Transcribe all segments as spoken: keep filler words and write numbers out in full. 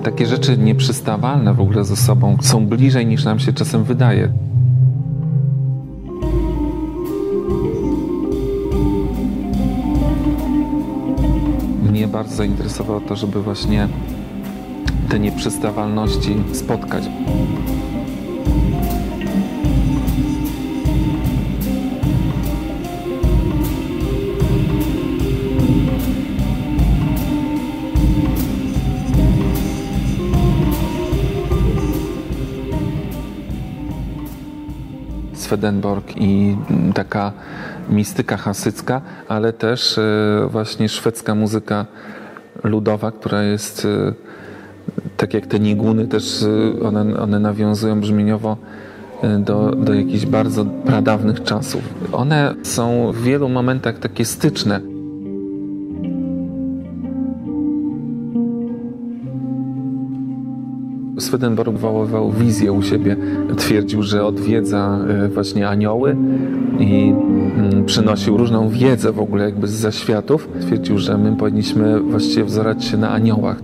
takie rzeczy nieprzystawalne w ogóle ze sobą są bliżej niż nam się czasem wydaje. Mnie bardzo zainteresowało to, żeby właśnie te nieprzystawalności spotkać. Swedenborg i taka mistyka hasycka, ale też właśnie szwedzka muzyka ludowa, która jest, tak jak te niguny, też one, one nawiązują brzmieniowo do, do jakichś bardzo pradawnych czasów. One są w wielu momentach takie styczne. Swedenborg woływał wizję u siebie. Twierdził, że odwiedza właśnie anioły i przynosił różną wiedzę w ogóle jakby z zaświatów. Twierdził, że my powinniśmy właściwie wzorać się na aniołach.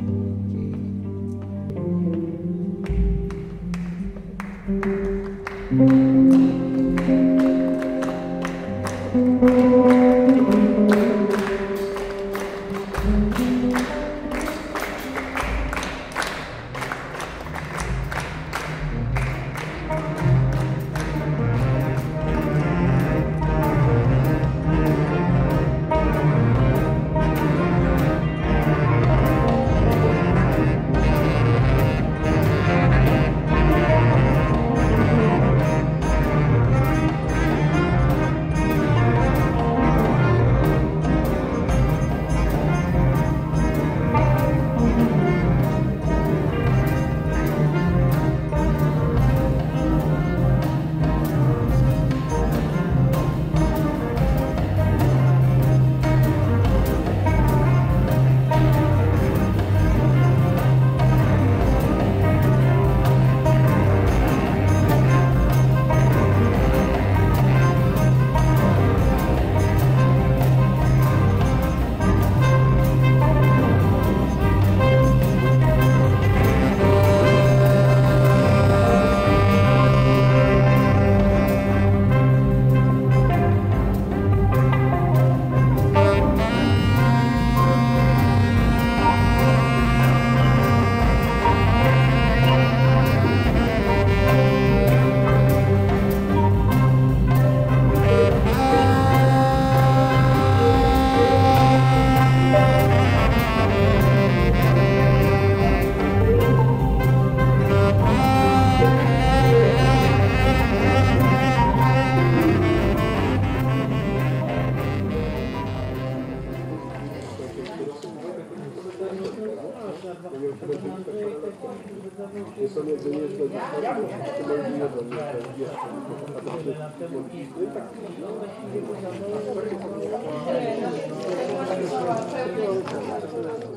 Thank you.